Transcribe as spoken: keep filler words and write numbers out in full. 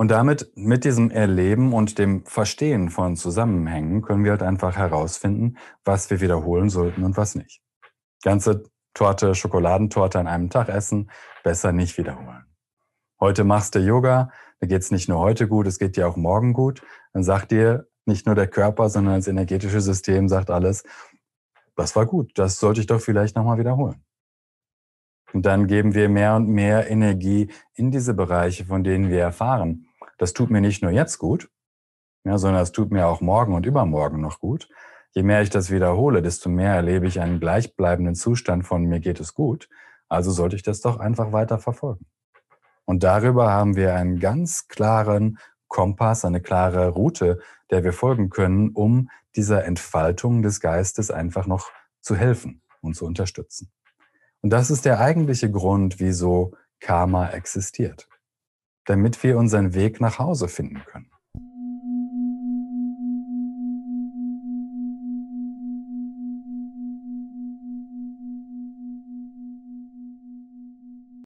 Und damit, mit diesem Erleben und dem Verstehen von Zusammenhängen, können wir halt einfach herausfinden, was wir wiederholen sollten und was nicht. Ganze Torte, Schokoladentorte an einem Tag essen, besser nicht wiederholen. Heute machst du Yoga, da geht es nicht nur heute gut, es geht dir auch morgen gut. Dann sagt dir nicht nur der Körper, sondern das energetische System sagt alles, das war gut, das sollte ich doch vielleicht nochmal wiederholen. Und dann geben wir mehr und mehr Energie in diese Bereiche, von denen wir erfahren. Das tut mir nicht nur jetzt gut, ja, sondern es tut mir auch morgen und übermorgen noch gut. Je mehr ich das wiederhole, desto mehr erlebe ich einen gleichbleibenden Zustand von mir geht es gut. Also sollte ich das doch einfach weiter verfolgen. Und darüber haben wir einen ganz klaren Kompass, eine klare Route, der wir folgen können, um dieser Entfaltung des Geistes einfach noch zu helfen und zu unterstützen. Und das ist der eigentliche Grund, wieso Karma existiert. Damit wir unseren Weg nach Hause finden können.